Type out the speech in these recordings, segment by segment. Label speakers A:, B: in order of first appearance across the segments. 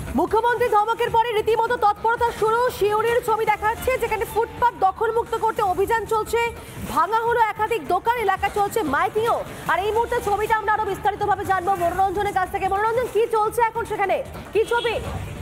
A: মুখ্যমন্ত্রী ধমকের পরে রীতিমতো তৎপরতা শুরু। শিউরির ছবি দেখাচ্ছে যেখানে ফুটপাত দখলমুক্ত করতে অভিযান চলছে, ভাঙা হলো একাধিক দোকান, এলাকা চলছে মাইকিংও। আর এই মুহূর্তে ছবিটা আমরা আরো বিস্তারিতভাবে জানবো মনোরঞ্জনের কাছ থেকে। মনোরঞ্জন, কি চলছে এখন সেখানে, কি ছবি?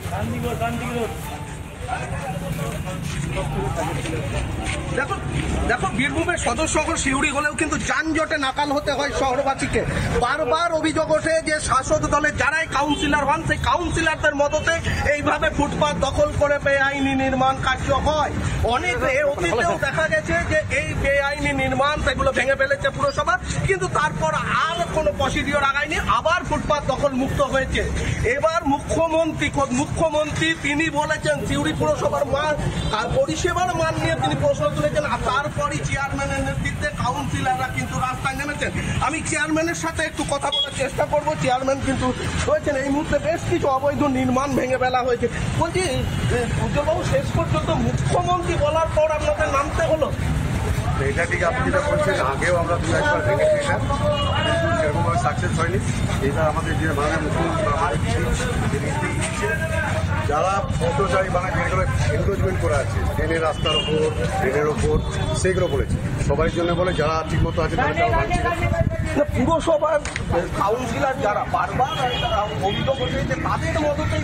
B: দেখো বীরভূমের সদর শহর সিউড়ি হলেও কিন্তু যানজটে নাকাল হতে হয় শহরবাসীকে। বারবার অভিযোগ ওঠে যে শাসক দলের যারাই কাউন্সিলর হন সেই কাউন্সিলরদের মদতে এইভাবে ফুটপাত দখল করে বেআইনি নির্মাণ কার্য হয়। অনেক অতীতেও দেখা গেছে যে এই বেআইনি নির্মাণ সেগুলো ভেঙে ফেলেছে পুরসভা, কিন্তু তারপর আর কোনো প্রসিডিওর আগায়নি, আবার ফুটপাত দখল মুক্ত হয়েছে। এবার মুখ্যমন্ত্রী তিনি বলেছেন সিউড়ি পুরসভার পরিষেবার মান নিয়ে তিনি প্রশ্ন তুলেছেন, আর তারপরই চেয়ারম্যানের নেতৃত্বে কাউন্সিলররা কিন্তু রাস্তায় নেমেছেন। আমি চেয়ারম্যানের সাথে একটু কথা বলার চেষ্টা করবো। চেয়ারম্যান কিন্তু বলেছেন এই মুহূর্তে বেশ কিছু অবৈধ নির্মাণ ভেঙে ফেলা হয়েছে। বলছি উজ্জ্বলবাবু, শেষ পর্যন্ত মুখ্যমন্ত্রী বলার পর আপনাদের নামতে হলো?
C: এটা ঠিক, আপনি যেটা বলছেন আগেও আমরা দু একবার ভেঙেছি, এটা সেরকমভাবে সাকসেস হয়নি। এটা আমাদের যে মাননীয় মুখ্যমন্ত্রী যারা পথচারী মানে যেগুলো এনক্রোচমেন্ট করা আছে ট্রেনের রাস্তার ওপর, ট্রেনের ওপর, সেগুলো বলেছে সবার জন্য বলে, যারা ঠিক মতো আছে তারা মানছে।
B: পুরসভার কাউন্সিলর যারা বারবার অভিযোগ হচ্ছে যে তাদের মদতেই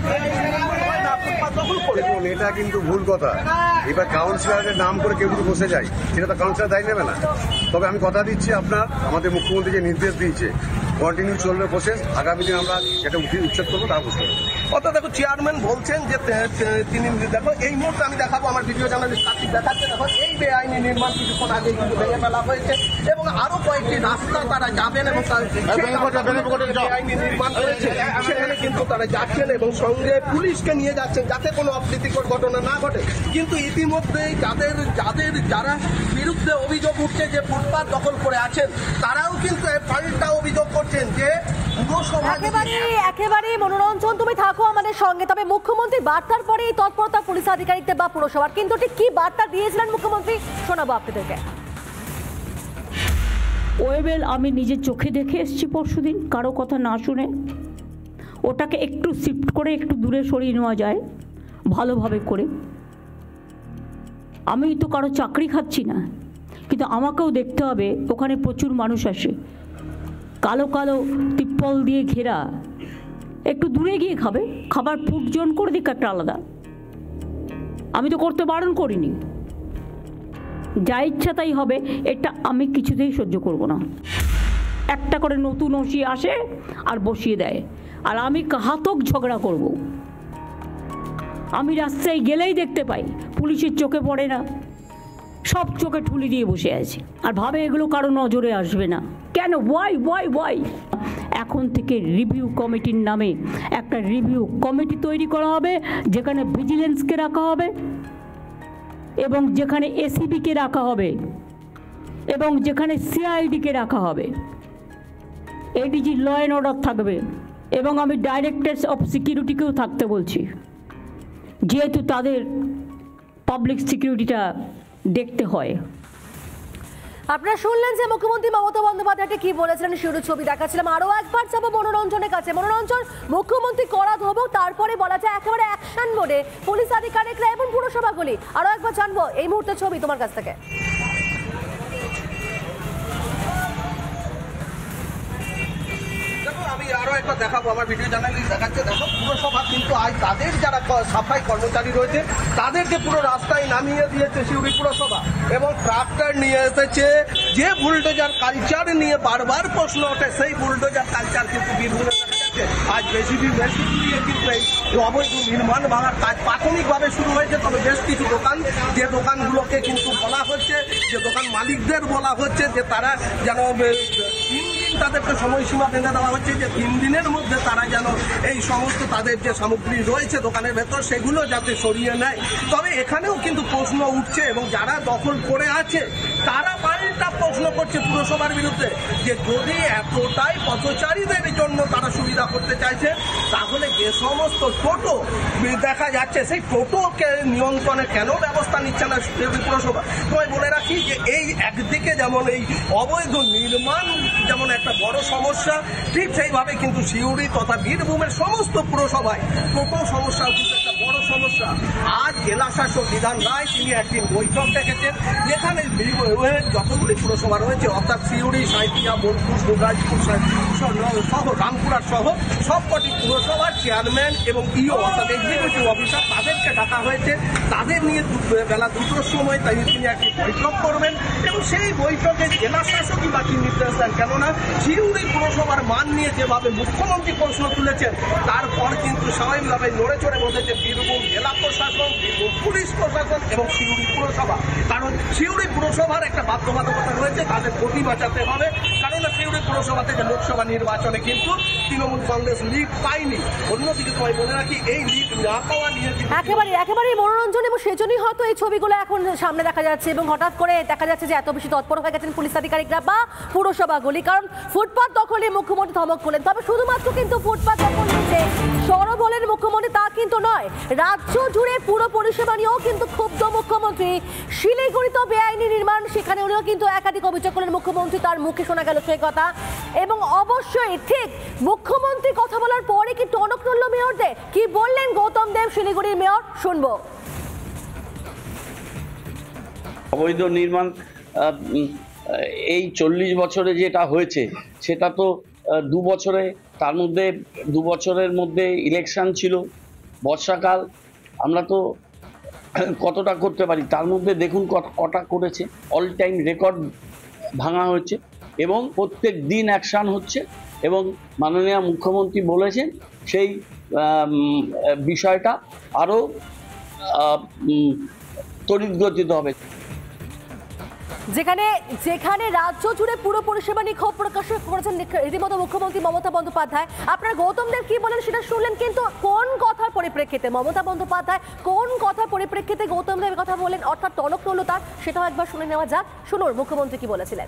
C: দেখুন, এটা কিন্তু ভুল কথা। এবার কাউন্সিলরের নাম করে কেউ যদি বসে যায় সেটা তো কাউন্সিলর দায়ী নেবে না। তবে আমি কথা দিচ্ছি, আপনার আমাদের মুখ্যমন্ত্রী যে নির্দেশ দিয়েছে কন্টিনিউ চলবে প্রসেস, আগামী দিন আমরা যেটা উচ্ছেদ করবো তা বুঝতে পারবো।
B: অর্থাৎ দেখো চেয়ারম্যান বলছেন যে তিনি দেখো এই মুহূর্তে আমি দেখাবো, আমার ভিডিও জার্নালিস্ট কার্তিক দেখাচ্ছে, দেখো এই বেআইনি নির্মাণ কিছুক্ষণ আগে কিন্তু ভেঙে ফেলা হয়েছে এবং আরো কয়েকটি রাস্তা তারা যাবেন এবং বেআইনি নির্মাণ করেছে সেখানে কিন্তু তারা যাচ্ছেন এবং সঙ্গে পুলিশকে নিয়ে যাচ্ছেন যাতে কোনো অপ্রীতিকর ঘটনা না ঘটে। কিন্তু ইতিমধ্যেই যারা বিরুদ্ধে অভিযোগ উঠছে যে ফুটপাত দখল করে আছেন, তারাও কিন্তু পাল্টা অভিযোগ করছেন যে
A: একেবারে মনোরঞ্জন, তুমি থাকো আমাদের সঙ্গে। তবে মুখ্যমন্ত্রীর বার্তার পরে এই তৎপরতা পুলিশ আধিকারিকদের বা পুরসভার, কিন্তু ঠিক কি বার্তা দিয়েছিলেন মুখ্যমন্ত্রী শোনাবো আপনাদেরকে।
D: ওয়েবেল আমি নিজের চোখে দেখে এসেছি পরশুদিন, কারো কথা না শুনে। ওটাকে একটু শিফট করে একটু দূরে সরিয়ে নেওয়া যায় ভালোভাবে করে। আমি তো কারো চাকরি খাচ্ছি না, কিন্তু আমাকেও দেখতে হবে ওখানে প্রচুর মানুষ আসে, কালো কালো তিপ্পল দিয়ে ঘেরা, একটু দূরে গিয়ে খাবে, খাবার ফুড জোন করে দিক একটা আলাদা। আমি তো করতে বারণ করিনি, যা ইচ্ছা তাই হবে, এটা আমি কিছুতেই সহ্য করব না। একটা করে নতুন ওসি আসে আর বসিয়ে দেয়, আর আমি ঘাতক ঝগড়া করব। আমি রাস্তায় গেলেই দেখতে পাই, পুলিশের চোখে পড়ে না, সব চোখে ঠুলি দিয়ে বসে আছে আর ভাবে এগুলো কারো নজরে আসবে না। কেন? ওয়াই এখন থেকে রিভিউ কমিটির নামে একটা রিভিউ কমিটি তৈরি করা হবে, যেখানে ভিজিলেন্সকে রাখা হবে এবং যেখানে এসিবিকে রাখা হবে এবং যেখানে সিআইডিকে রাখা হবে। এডিজি ল অ্যান্ড অর্ডার থাকবে এবং আমি ডাইরেক্টর অফ সিকিউরিটিকেও থাকতে বলছি, যেহেতু তাদের পাবলিক সিকিউরিটিটা দেখতে হয়।
A: আপনারা শুনলেন যে মুখ্যমন্ত্রী মমতা বন্দ্যোপাধ্যায়কে কি বলেছিলেন, শুরু ছবি দেখাচ্ছিলাম। আরো একবার যাবো মনোরঞ্জনের কাছে। মনোরঞ্জন, মুখ্যমন্ত্রী করা ধমক, তারপরে বলা যায় একেবারে অ্যাকশন মোডে পুলিশ আধিকারিকরা এবং পুরসভাগুলি। আরো একবার জানবো এই মুহূর্তে ছবি তোমার কাছ থেকে।
B: আমি আরো একবার দেখাবো, আমার ভিডিও জার্নালিস্ট দেখাচ্ছে, দেখো পুরসভা কিন্তু আজ তাদের যারা সাফাই কর্মচারী রয়েছে তাদেরকে পুরো রাস্তায় নামিয়ে দিয়েছে সিউড়ি পুরসভা এবং ট্রাক্টর নিয়ে এসেছে। যে বুলডোজার কালচার নিয়ে বারবার প্রশ্ন ওঠে, সেই বুলডোজার কালচার কিন্তু বীরভূমে দেখা যাচ্ছে। আজ বেশি দিয়ে কিন্তু এই অবৈধ নির্মাণ ভাঙার কাজ প্রাথমিকভাবে শুরু হয়েছে। তবে বেশ কিছু দোকান, যে দোকানগুলোকে কিন্তু বলা হচ্ছে, যে দোকান মালিকদের বলা হচ্ছে যে তারা যেন তাদেরকে সময়সীমা বেঁধে দেওয়া হচ্ছে যে 3 দিনের মধ্যে তারা যেন এই সমস্ত তাদের যে সামগ্রী রয়েছে দোকানের ভেতর সেগুলো যাতে সরিয়ে নেয়। তবে এখানেও কিন্তু প্রশ্ন উঠছে এবং যারা দখল করে আছে তারা পাল্টা প্রশ্ন করছে পুরসভার বিরুদ্ধে যে যদি এতটাই পথচারীদের জন্য তারা সুবিধা করতে চাইছে তাহলে যে সমস্ত টোটো দেখা যাচ্ছে সেই টোটোকে নিয়ন্ত্রণে কেন ব্যবস্থা নিচ্ছে না পুরসভা। তোমায় বলে রাখি যে এই একদিকে যেমন এই অবৈধ নির্মাণ যেমন একটা বড় সমস্যা, ঠিক সেইভাবে কিন্তু সিউড়ি তথা বীরভূমের সমস্ত পুরসভায় টোটো সমস্যাও কিন্তু একটা বড় সমস্যা। আজ জেলা শাসক বিধান রায় তিনি একটি বৈঠক ডেকেছেন যেখানে যতগুলি পুরসভা রয়েছে অর্থাৎ সিউড়ি, সাঁইথিয়া, বোলপুর, দুর্গাজপুর সহ রামপুরহাট সহ সবকটি পুরসভার চেয়ারম্যান এবং ইও অর্থাৎ এক্সিকিউটিভ অফিসার তাদেরকে ডাকা হয়েছে। তাদের নিয়ে বেলা 2টোর সময় তাই তিনি একটি বৈঠক করবেন এবং সেই বৈঠকে জেলা শাসকই বাকি নির্দেশ দেন। কেননা সিউড়ি পুরসভার মান নিয়ে যেভাবে মুখ্যমন্ত্রী প্রশ্ন তুলেছেন তারপর কিন্তু স্বাভাবিকভাবে নড়ে চড়ে বসেছে বীরভূম জেলা প্রশাসন, বীরভূম পুলিশ প্রশাসন এবং সিউড়ি পুরসভা। কারণ সিউড়ি পুরসভার একটা বাধ্যবাধকতা রয়েছে, তাদের গতি বাঁচাতে হবে। কারণ সিউড়ি পুরসভা থেকে লোকসভা নির্বাচনে কিন্তু তৃণমূল কংগ্রেস লিড পায়নি। অন্যদিকে তোমায় বলে রাখি এই লিড না পাওয়া নিয়ে
A: একেবারে মনোরঞ্জন এবং সেজন্যই হয়তো এই ছবিগুলো এখন সামনে দেখা যাচ্ছে এবং হঠাৎ করে দেখা যাচ্ছে যে এত বেশি তৎপর হয়ে গেছেন পুলিশ আধিকারিকরা বা পুরসভাগুলি। কারণ ফুটপাত দখলে মুখ্যমন্ত্রী ধমক করলেন, তবে শুধুমাত্র কিন্তু ফুটপাত দখল নিয়েছে সরব হলেন মুখ্যমন্ত্রী তা কিন্তু নয়, রাজ্য জুড়ে পুরো পরিষেবা নিয়েও কিন্তু ক্ষুব্ধ মুখ্যমন্ত্রী। শিলিগুড়িতে বেআইনি নির্মাণ, সেখানে উনিও কিন্তু একাধিক অভিযোগ করলেন মুখ্যমন্ত্রী, তার মুখে শোনা গেল সেই কথা। এবং অবশ্যই ঠিক মুখ্যমন্ত্রী কথা বলার পরে কি টনক নড়ল মেয়রদের, কি বললেন গৌতম দেব শিলিগুড়ির মেয়র, শুনবো।
E: অবৈধ নির্মাণ এই 40 বছরে যেটা হয়েছে সেটা তো 2 বছরে, তার মধ্যে 2 বছরের মধ্যে ইলেকশন ছিল, বর্ষাকাল, আমরা তো কতটা করতে পারি তার মধ্যে দেখুন কটা করেছে। অল টাইম রেকর্ড ভাঙা হচ্ছে এবং প্রত্যেক দিন অ্যাকশান হচ্ছে এবং মাননীয় মুখ্যমন্ত্রী বলেছেন সেই বিষয়টা আরও ত্বরিতগতিতে হবে।
A: যেখানে রাজ্য জুড়ে পুরো পরিষেবা নিয়ে ক্ষোভ প্রকাশ করেছেন রীতিমতো মুখ্যমন্ত্রী মমতা বন্দ্যোপাধ্যায়। আপনার গৌতম দেব কি বলেন সেটা শুনলেন, কিন্তু কোন কথার পরিপ্রেক্ষিতে মমতা বন্দ্যোপাধ্যায় কোন কথার পরিপ্রেক্ষিতে গৌতম দেবের কথা বলেন, অর্থাৎ টনক নড়ল তার, সেটাও একবার শুনে নেওয়া যাক। শুনুন মুখ্যমন্ত্রী কি বলেছিলেন।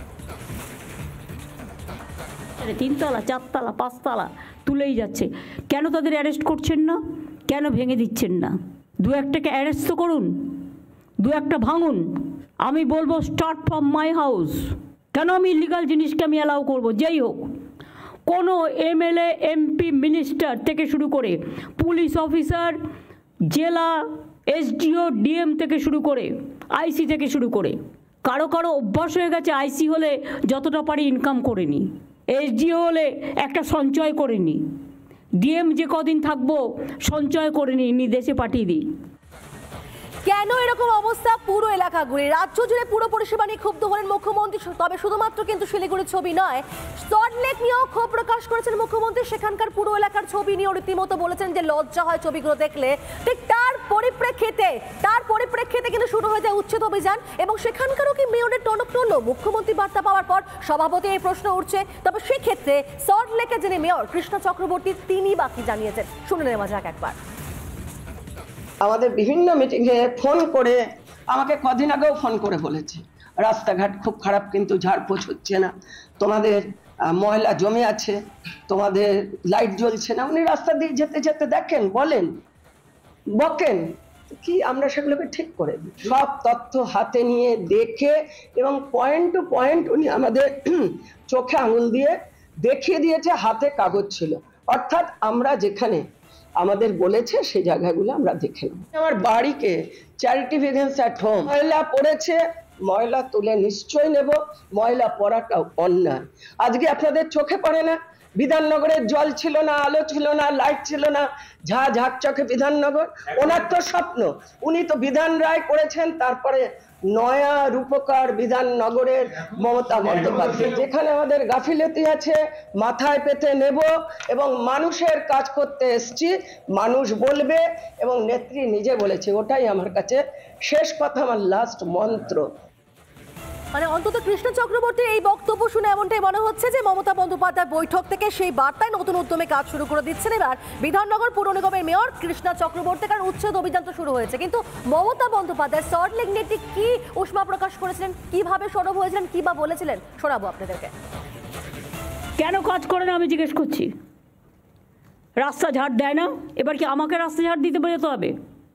D: 3 তলা 4 তলা 5 তলা তুলেই যাচ্ছে, কেন তাদের অ্যারেস্ট করছেন না, কেন ভেঙে দিচ্ছেন না? 2-1টাকে অ্যারেস্ট তো করুন, 2-1টা ভাঙুন। আমি বলবো স্টার্ট ফ্রম মাই হাউস। কেন আমি ইলিগাল জিনিসকে আমি অ্যালাউ করবো? যেই হোক, কোনো এমএলএ, এমপি, মিনিস্টার থেকে শুরু করে পুলিশ অফিসার, জেলা এসডিও, ডিএম থেকে শুরু করে আইসি থেকে শুরু করে কারো অভ্যাস হয়ে গেছে আইসি হলে যতটা পারি ইনকাম করে নি, এসডিও হলে একটা সঞ্চয় করে নি, ডিএম যে কদিন থাকবো সঞ্চয় করে নি দেশে পাঠিয়ে দিই।
A: কেন এরকম অবস্থা পুরো এলাকা ঘুরে? রাজ্য জুড়ে পুরো পরিষেবা নিয়ে ক্ষুব্ধ হলেন মুখ্যমন্ত্রী। তবে শুধুমাত্র কিন্তু শিলিগুড়ির ছবি নয়, সল্টলেক নিয়েও ক্ষোভ প্রকাশ করেছেন মুখ্যমন্ত্রী। সেখানকার পুরো এলাকার ছবি নিয়ে রীতিমতো বলেছেন যে লজ্জা হয় ছবিগুলো দেখলে। ঠিক তার পরিপ্রেক্ষিতে কিন্তু শুরু হয়ে যায় উচ্ছেদ অভিযান এবং সেখানকারও কি মেয়রের টনক নড়ল? মুখ্যমন্ত্রী বার্তা পাওয়ার পর স্বভাবতই এই প্রশ্ন উঠছে। তবে সেক্ষেত্রে সল্টলেকের যিনি মেয়র কৃষ্ণ চক্রবর্তী তিনি বাকি জানিয়েছেন, শুনে নেওয়া যাক একবার।
F: আমাদের বিভিন্ন মিটিংয়ে ফোন করে, আমাকে কদিন আগেও ফোন করে বলেছে রাস্তাঘাট খুব খারাপ, কিন্তু ঝাড়পোছ হচ্ছে না, তোমাদের ময়লা জমে আছে, তোমাদের লাইট জ্বলছে না। উনি রাস্তা দিয়ে যেতে যেতে দেখেন, বলেন, বকেন, কি আমরা সেগুলোকে ঠিক করে দিই। সব তথ্য হাতে নিয়ে দেখে এবং পয়েন্ট টু পয়েন্ট উনি আমাদের চোখে আঙুল দিয়ে দেখিয়ে দিয়েছে, হাতে কাগজ ছিল। অর্থাৎ আমরা যেখানে আমাদের বলেছে সেই জায়গাগুলো আমরা দেখে নেব। আমার বাড়িকে চ্যারিটি ভিগেন্স অ্যাট হোম, ময়লা পড়েছে, ময়লা তুলে নিশ্চয়ই নেব, ময়লা পড়াটাও অন্যায়। আজকে আপনাদের চোখে পড়ে না বিধাননগরের জল ছিল না, আলো ছিল না, লাইট ছিল না, ঝাঁকচকে বিধাননগর। ওনার তো স্বপ্ন, উনি তো বিধান রায় করেছেন, তারপরে নয়া রূপকার বিধাননগরের মমতা বন্দ্যোপাধ্যায়। যেখানে আমাদের গাফিলতি আছে মাথায় পেতে নেব এবং মানুষের কাজ করতে এসছি, মানুষ বলবে এবং নেত্রী নিজে বলেছে, ওটাই আমার কাছে শেষ কথা, আমার লাস্ট মন্ত্র।
A: মানে অন্তত কৃষ্ণ চক্রবর্তীর এই বক্তব্য শুনে এমনটাই মনে হচ্ছে যে মমতা বন্দ্যোপাধ্যায় বৈঠক থেকে সেই বার্তায় নতুন উদ্যমে কাজ শুরু করে দিচ্ছেন এবার বিধাননগর পুর নিগমের মেয়র কৃষ্ণা চক্রবর্তী, কারণ উচ্ছেদ অভিযান তো শুরু হয়েছে। কিন্তু মমতা বন্দ্যোপাধ্যায় সল্টলেক নিয়ে ঠিক কি উষ্মা প্রকাশ করেছিলেন, কিভাবে সরব হয়েছিলেন, কি বা বলেছিলেন, শোনাবো আপনাদেরকে।
D: কেন কাজ করে না আমি জিজ্ঞেস করছি। রাস্তা ঝাড় দেয় না, এবার কি আমাকে রাস্তা ঝাড় দিতে যেতে হবে?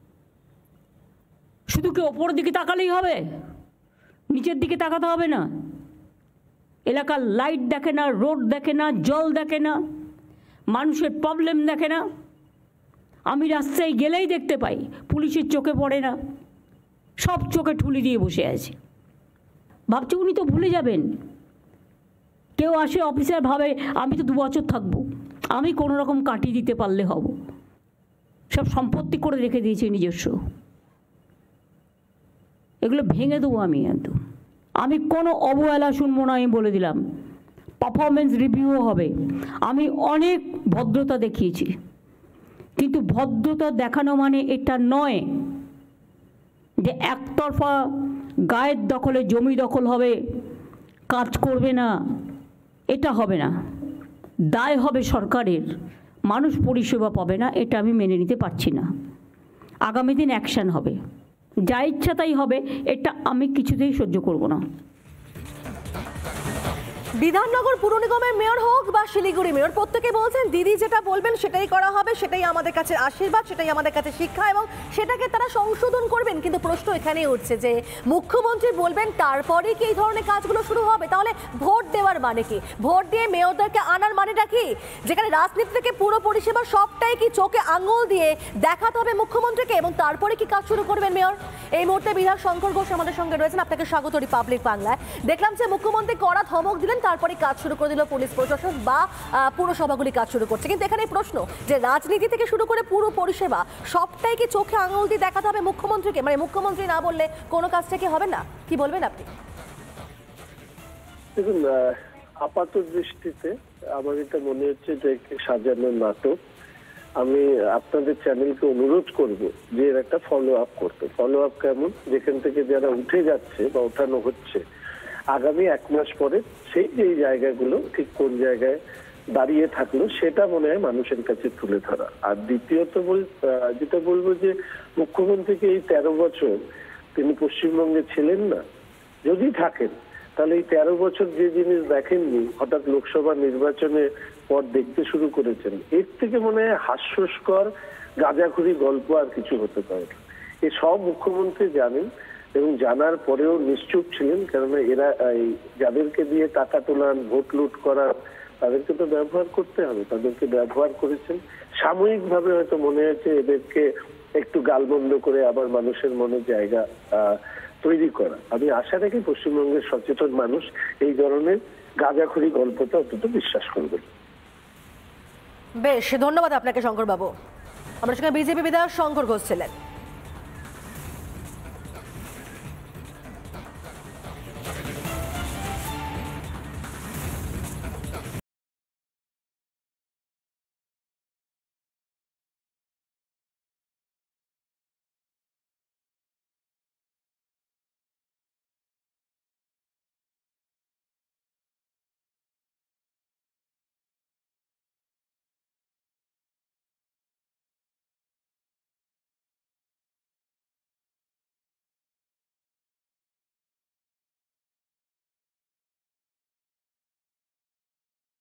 D: শুধু কি ওপরের দিকে তাকালেই হবে? নিচের দিকে তাকাতে হবে না? এলাকার লাইট দেখে না, রোড দেখে না, জল দেখে না, মানুষের প্রবলেম দেখে না? আমি রাস্তায় গেলেই দেখতে পাই, পুলিশের চোখে পড়ে না, সব চোখে ঠুলি দিয়ে বসে আছে। ভাবছি উনি তো ভুলে যাবেন। কেউ আসে অফিসার ভাবে আমি তো 2 বছর থাকবো, আমি কোনো রকম কাটিয়ে দিতে পারলে হব। সব সম্পত্তি করে রেখে দিয়েছি নিজস্ব, এগুলো ভেঙে দেবো আমি একদম। আমি কোনো অবহেলা শুনবো না, আমি বলে দিলাম। পারফরমেন্স রিভিউও হবে। আমি অনেক ভদ্রতা দেখিয়েছি, কিন্তু ভদ্রতা দেখানো মানে এটা নয় যে একতরফা গায়ের দখলে জমি দখল হবে, কাজ করবে না, এটা হবে না। দায় হবে সরকারের, মানুষ পরিষেবা পাবে না, এটা আমি মেনে নিতে পারছি না। আগামী দিন অ্যাকশন হবে, যা ইচ্ছা তাই হবে, এটা আমি কিছুতেই সহ্য করব না।
A: বিধাননগর পুর নিগমের মেয়র হোক বা শিলিগুড়ি মেয়র, প্রত্যেকে বলছেন দিদি যেটা বলবেন সেটাই করা হবে, সেটাই আমাদের কাছে আশীর্বাদ, সেটাই আমাদের কাছে শিক্ষা এবং সেটাকে তারা সংশোধন করবেন। কিন্তু প্রশ্ন এখানেই উঠছে যে মুখ্যমন্ত্রী বলবেন তারপরে কি এই ধরনের কাজগুলো শুরু হবে? তাহলে ভোট দেওয়ার মানে কি? ভোট দিয়ে মেয়রদেরকে আনার মানেটা কি? যেখানে রাজনীতি থেকে পুরো পরিষেবা সবটাই কি চোখে আঙুল দিয়ে দেখাতে হবে মুখ্যমন্ত্রীকে এবং তারপরে কি কাজ শুরু করবেন মেয়র? এই মুহূর্তে বিধায়ক শঙ্কর ঘোষ আমাদের সঙ্গে রয়েছেন, আপনাকে স্বাগত রিপাবলিক বাংলায়। দেখলাম যে মুখ্যমন্ত্রী কড়া ধমক দিলেন, তারপরে কাজ শুরু করে দিল পুলিশ প্রশাসন বা পুরসভাগুলি কাজ শুরু করছে। কিন্তু এখানে প্রশ্ন যে রাজনীতি থেকে শুরু করে পুরো পরিষেবা সবটাই কি চোখে আঙুল দিয়ে দেখাতে হবে মুখ্যমন্ত্রীকে? মানে মুখ্যমন্ত্রী না বললে কোনো কাজটা কি হবে না? কি বলবেন আপনি?
G: দেখুন, আপাত দৃষ্টিতে আমার এটা মনে হচ্ছে যে সাজানো নাটক। আমি আপনাদের চ্যানেলকে অনুরোধ করব যে এর একটা ফলো আপ করতে। ফলো আপ কেমন? যেখান থেকে যারা উঠে যাচ্ছে বা ওঠানো হচ্ছে, আগামী 1 মাস পরে সেই যে জায়গাগুলো ঠিক কোন জায়গায় দাঁড়িয়ে থাকলো সেটা মনে হয় মানুষের কাছে তুলে ধরা। আর দ্বিতীয়ত যেটা বলবো যে মুখ্যমন্ত্রীকে এই 13 বছর তিনি পশ্চিমবঙ্গে ছিলেন না, যদি থাকেন তাহলে এই 13 বছর যে জিনিস দেখেননি হঠাৎ লোকসভা নির্বাচনের পর দেখতে শুরু করেছেন, এর থেকে মনে হয় হাস্যস্কর গাঁজাখুরি গল্প আর কিছু হতে পারে না। এ সব মুখ্যমন্ত্রী জানেন এবং জানার পরেও নিশ্চুপ ছিলেন, কেননা এরা যাদেরকে দিয়ে টাকা তোলান, ভোট লুট করার, তাদেরকে তো ব্যবহার করতে হবে, তাদেরকে ব্যবহার করেছেন। সাময়িকভাবে হয়তো মনে হয়েছে এদেরকে একটু গালবন্ধ করে আবার মানুষের মনে জায়গা তৈরি করা। আমি আশা রাখি পশ্চিমবঙ্গের সচেতন মানুষ এই ধরনের গাঁজাখুরি গল্পটা অন্তত বিশ্বাস করবে।
A: বেশ, ধন্যবাদ আপনাকে শঙ্কর বাবু। আমার সঙ্গে বিজেপি বিধায়ক শঙ্কর ঘোষ ছিলেন।